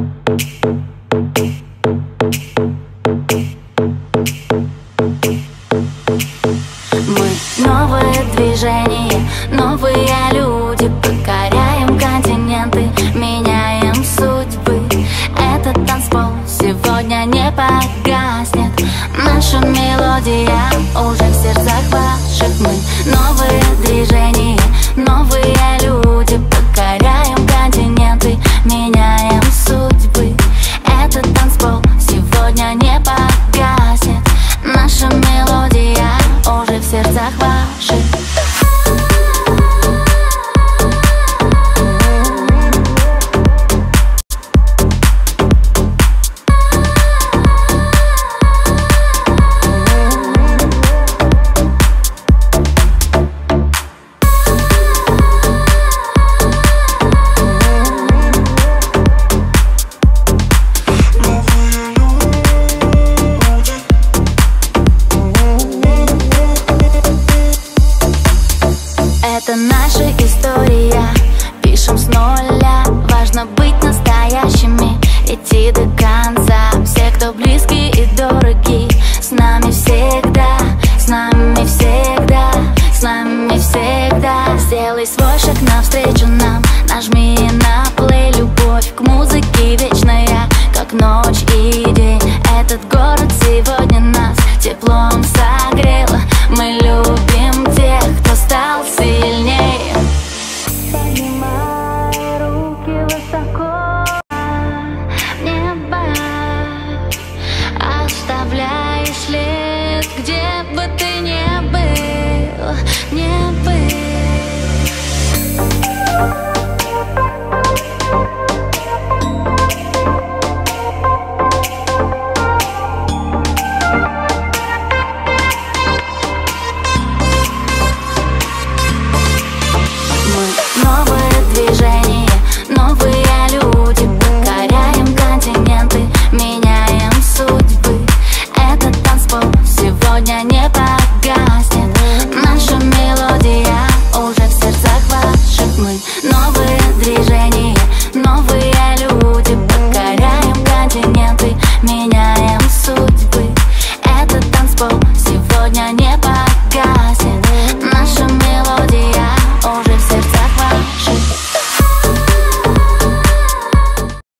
Новое движение, новые люди, покоряем континенты, меняем судьбы. Этот танцпол сегодня не погаснет. Наша мелодия уже в сердцах ваших. Мы новые движения, новые люди, покоряем континенты, меняем судьбы. Этот танцпол сегодня не погаснет. Наша мелодия уже в сердцах ваших. Это наша история, пишем с нуля. Важно быть настоящими, идти до конца. Все, кто близкие и дороги,